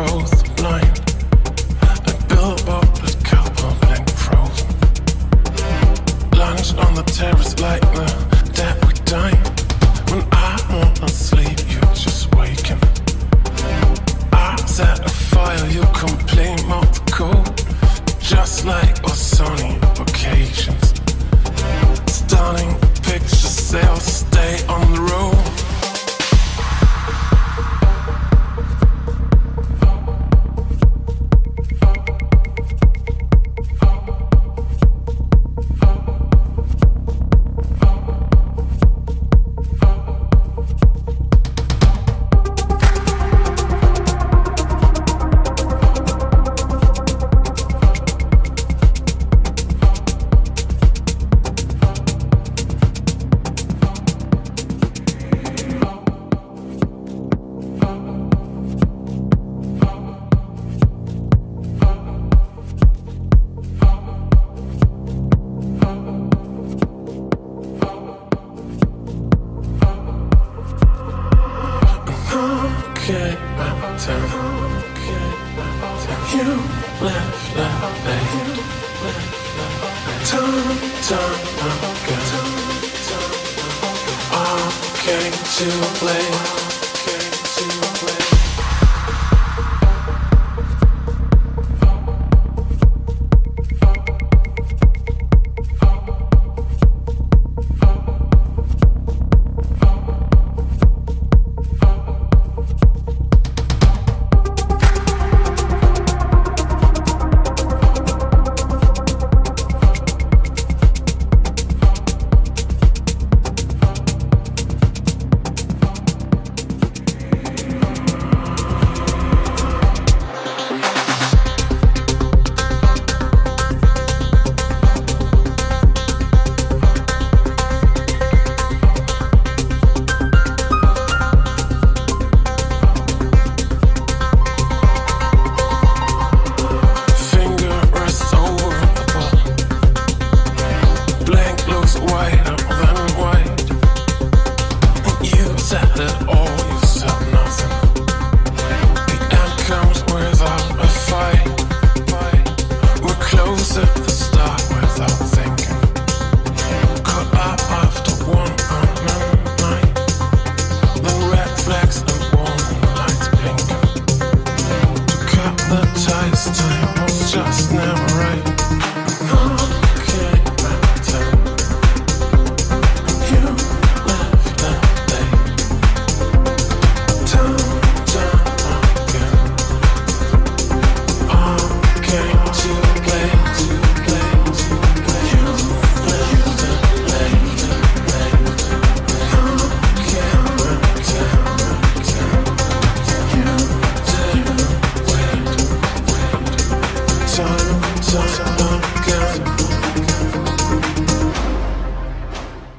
both blind. A billboard with cowboy blank frozen. Lunch on the terrace like the dead we die. When I wanna sleep, you're just waking. I set a fire, you complain about the cold. Just like our sunny vacations. Stunning pictures, say I'll stay on the road. White, then